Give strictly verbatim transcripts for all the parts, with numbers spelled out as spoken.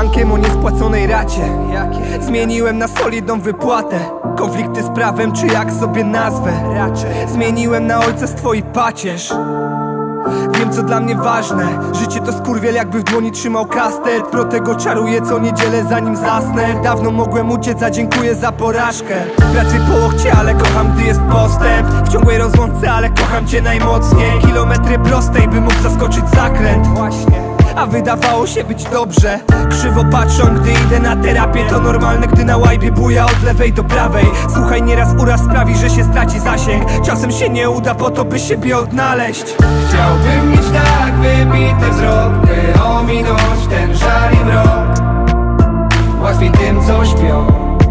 bankiem o niespłaconej racie. Zmieniłem na solidną wypłatę. Konflikty z prawem, czy jak sobie nazwę. Zmieniłem na ojcostwo i pacierz. Wiem, co dla mnie ważne. Życie to skurwiel, jakby w dłoni trzymał kastet. Pro tego czaruję co niedzielę, zanim zasnę. Dawno mogłem uciec, a dziękuję za porażkę. Pracuj po łokcie, ale kocham, gdy jest postęp. W ciągłej rozłące, ale kocham cię najmocniej. Kilometry prostej, by mógł zaskoczyć zakręt. Właśnie. A wydawało się być dobrze. Krzywo patrzą, gdy idę na terapię. To normalne, gdy na łajbie buja od lewej do prawej. Słuchaj, nieraz uraz sprawi, że się straci zasięg. Czasem się nie uda po to, by siebie odnaleźć. Chciałbym mieć tak wybity wzrok, by ominąć ten żal i mrok. Łatwiej tym, co śpią.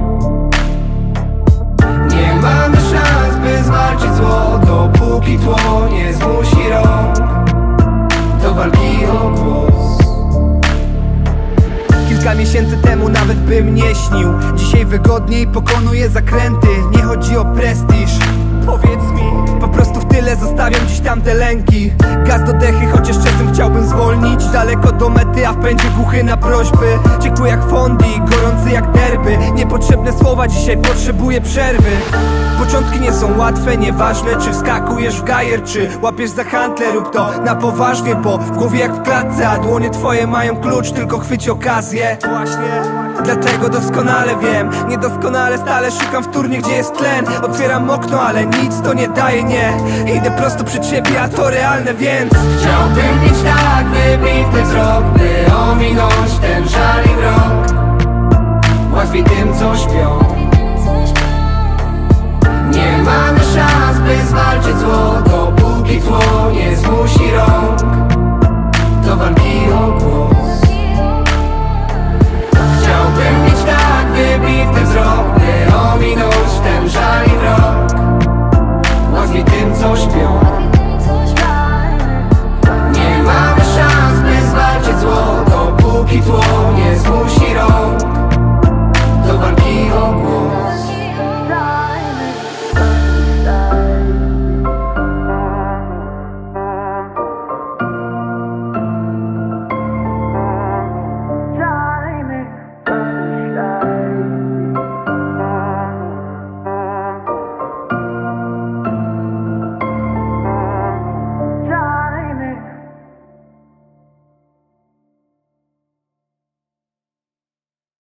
Nie mamy szans, by zwalczyć zło, dopóki tło nie zmusi rąk do walki o głos. Kilka miesięcy temu nawet bym nie śnił. Dzisiaj wygodniej pokonuję zakręty. Nie chodzi o prestiż, powiedz mi. Po prostu w tyle zostawiam dziś tamte lęki. Gaz do dechy, chociaż czasem chciałbym zwolnić. Daleko do mety, a w pędzie głuchy na prośby. Ciekły jak fondi, gorący jak derby. Niepotrzebne słowa, dzisiaj potrzebuję przerwy. Początki nie są łatwe, nieważne czy wskakujesz w gajer, czy łapiesz za handle. Rób to na poważnie, bo w głowie jak w klatce, a dłonie twoje mają klucz, tylko chwyć okazję. Właśnie. Dlatego doskonale wiem, niedoskonale stale szukam wtórnie, gdzie jest tlen. Otwieram okno, ale nic to nie daje, nie. Idę prosto przed siebie, a to realne, więc chciałbym mieć tak wybity wzrok, by ominąć ten żal i mrok. Łatwiej tym, co śpią.